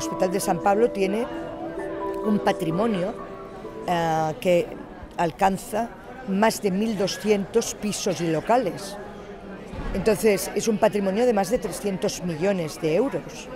Hospital de San Pablo tiene un patrimonio que alcanza más de 1.200 pisos y locales. Entonces, es un patrimonio de más de 300 millones de euros.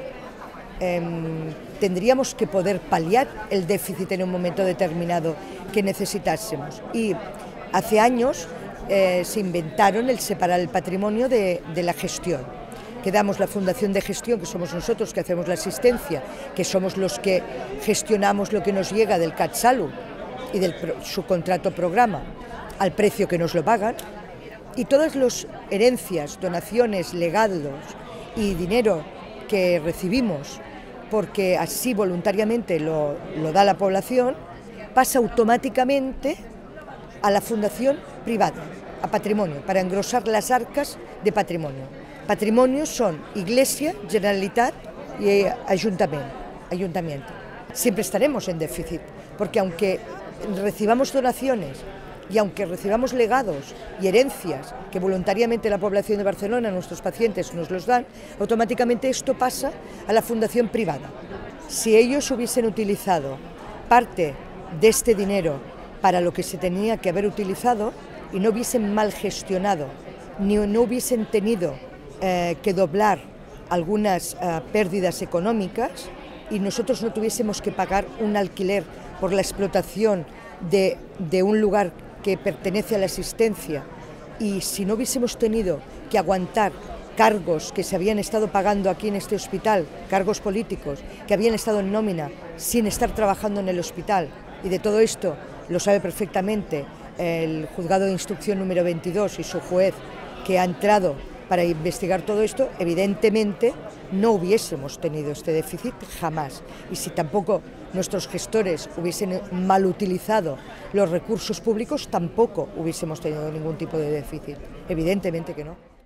Tendríamos que poder paliar el déficit en un momento determinado que necesitásemos. Y hace años se inventaron el separar el patrimonio de la gestión. Que damos la fundación de gestión, que somos nosotros que hacemos la asistencia, que somos los que gestionamos lo que nos llega del CatSalut y del su contrato programa al precio que nos lo pagan, y todas las herencias, donaciones, legados y dinero que recibimos porque así voluntariamente lo da la población, pasa automáticamente a la fundación privada, a patrimonio, para engrosar las arcas de patrimonio. Patrimonio son Iglesia, Generalitat y Ayuntamiento. Siempre estaremos en déficit, porque aunque recibamos donaciones y aunque recibamos legados y herencias que voluntariamente la población de Barcelona, nuestros pacientes, nos los dan, automáticamente esto pasa a la fundación privada. Si ellos hubiesen utilizado parte de este dinero para lo que se tenía que haber utilizado y no hubiesen mal gestionado, ni no hubiesen tenido que doblar algunas pérdidas económicas y nosotros no tuviésemos que pagar un alquiler por la explotación de un lugar que pertenece a la asistencia, y si no hubiésemos tenido que aguantar cargos que se habían estado pagando aquí en este hospital, cargos políticos que habían estado en nómina sin estar trabajando en el hospital, y de todo esto lo sabe perfectamente el juzgado de instrucción número 22 y su juez que ha entrado para investigar todo esto, evidentemente no hubiésemos tenido este déficit jamás. Y si tampoco nuestros gestores hubiesen mal utilizado los recursos públicos, tampoco hubiésemos tenido ningún tipo de déficit. Evidentemente que no.